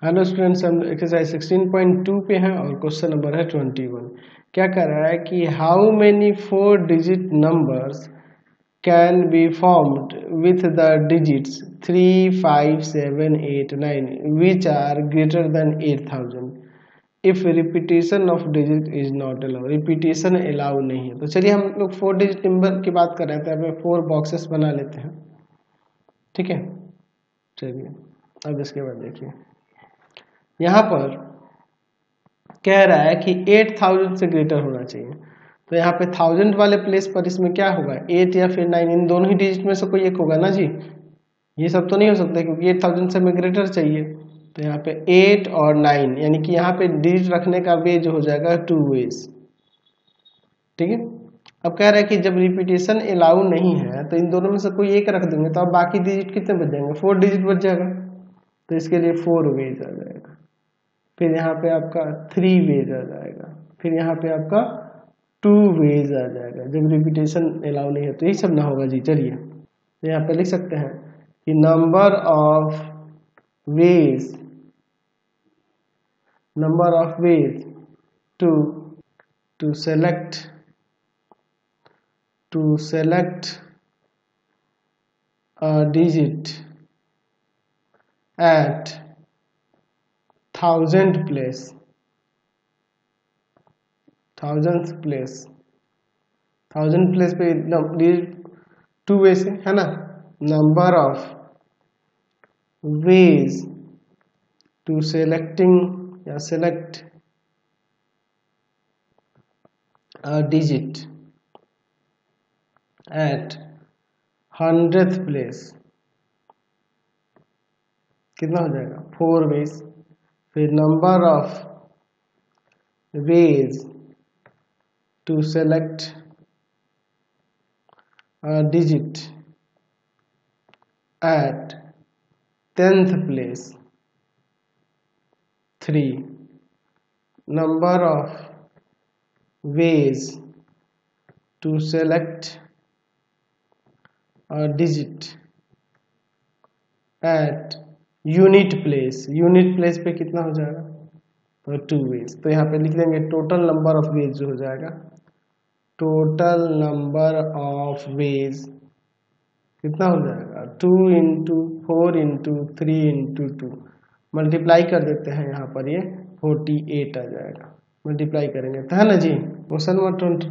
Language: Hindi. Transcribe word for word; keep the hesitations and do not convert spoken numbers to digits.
हेलो स्टूडेंट्स, हम एक्सरसाइज सिक्सटीन पॉइंट टू पे हैं और क्वेश्चन नंबर है ट्वेंटी वन। क्या कर रहा है कि how many four digit numbers can be formed with the digits three five seven eight nine which are greater than eight thousand if repetition of digit is not allow. Repetition allow नहीं है। तो चलिए हम लोग फोर डिजिट नंबर की बात कर रहे थे, हमें फोर बॉक्सेस बना लेते हैं। ठीक है, चलिए अब इसके बाद देखिए, यहाँ पर कह रहा है कि एट थाउजेंड से ग्रेटर होना चाहिए। तो यहाँ पे थाउजेंड वाले प्लेस पर इसमें क्या होगा, एट या फिर नाइन, इन दोनों ही डिजिट में से कोई एक होगा ना जी। ये सब तो नहीं हो सकता क्योंकि एट थाउजेंड से हमें ग्रेटर चाहिए। तो यहाँ पे एट और नाइन, यानी कि यहाँ पे डिजिट रखने का वे जो हो जाएगा टू वेज। ठीक है, अब कह रहा है कि जब रिपीटेशन अलाउ नहीं है तो इन दोनों में से कोई एक रख देंगे तो अब बाकी डिजिट कितने बच जाएंगे, फोर डिजिट बच जाएगा। तो इसके लिए फोर वेज आ जाएगा, फिर यहाँ पे आपका थ्री वेज आ जाएगा, फिर यहाँ पे आपका टू वेज आ जाएगा। जब रिपीटेशन अलाउ नहीं है तो यही सब ना होगा जी। चलिए तो यहाँ पे लिख सकते हैं कि number of ways number of ways to to select to select a digit at thousand place thousand place thousand place पे टू वे से है ना। Number of ways to selecting या select a digit at hundred place कितना हो जाएगा, फोर वेज। फिर number of ways to select a digit at tenth place three. Number of ways to select a digit at unit place unit place पे कितना हो जाएगा, तो टू वेज। तो यहाँ पे लिख देंगे टोटल नंबर ऑफ वेज जो हो जाएगा, टोटल नंबर ऑफ वेज कितना हो जाएगा, two into four into three into two, multiply कर देते हैं यहाँ पर ये फोर्टी एट आ जाएगा। मल्टीप्लाई करेंगे तो है ना जी। Question number twenty